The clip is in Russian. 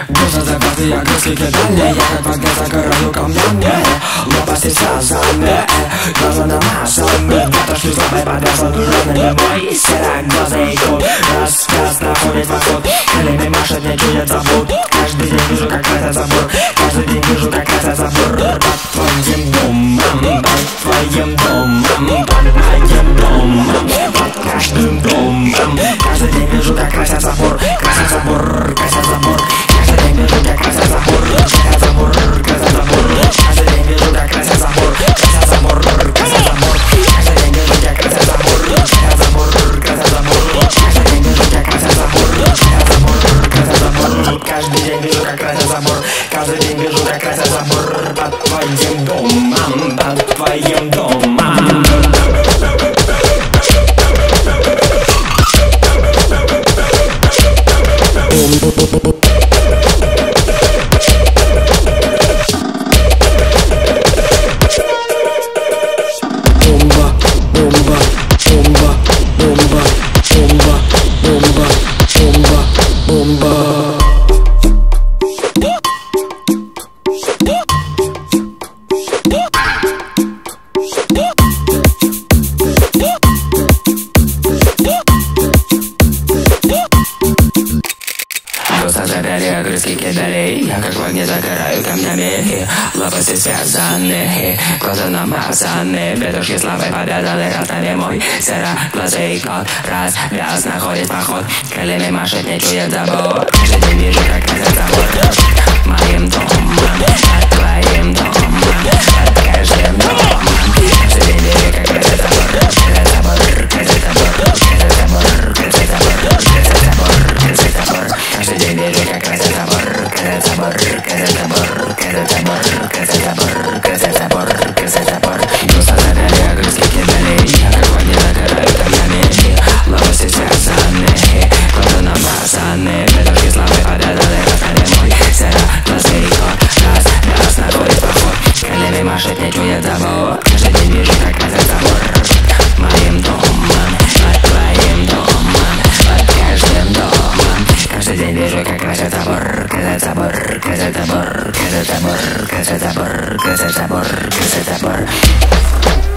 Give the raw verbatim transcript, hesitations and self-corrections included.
Глаза закрыты, я крыски кидали. Я как в огне загораю камнями. Лопасти связаны, глаза намазаны. Отошли слабой подвязан дурными. Мой сероглазый кот рассказ находит вход. Крыльями машет, не чует забот. Каждый день вижу, как это забор. Каждый день вижу, как это забор. Под твоим домом, под твоим домом, под твоим домом, под каждым домом. Каждый день вижу, как красят забор. Красят забор, красят забор. Каждый день вижу, как красят забор. Красят забор, красят забор. Каждый день вижу, как красят забор. Красят забор, красят забор. Каждый день вижу, как красят забор. Красят забор, красят забор. Каждый день вижу, как красят забор. Красят забор, красят забор. Каждый день вижу, как красят забор. Каждый день вижу, как красят забор. Под твоим домом, под твоим домом. Крыски кидали, я как в огне загораю камнями. Лопасти связаны, глаза намазаны. Петушки слабой повязаны ротами. Мой сероглазый кот развяз находит поход. Крыльями машет, не чует забот. Каждый день вижу, как красят забор. Моим домом, под твоим домом, под каждым домом. Каждый день вижу, как красят забор. Красят забор, красят забор, красят забор, красят забор, красят забор, красят забор. Каждый день вижу, как красят забор. Красят забор, красят забор, красят забор, красят забор, красят забор, красят забор. Просто забрали, огрызки кидали. Я как в огне загораю камнями. Лопасти связаны, глаза намазаны. Петушки слабые повязаны ротами. Мой сероглазый кот развяз находит поход. Крыльями машет, не чует забот. Каждый день вижу, как красят забор. Моим домом, под твоим домом, под каждым домом. Каждый день вижу, как красят забор. Красят забор, красят забор, красят забор, красят забор, красят забор, красят забор.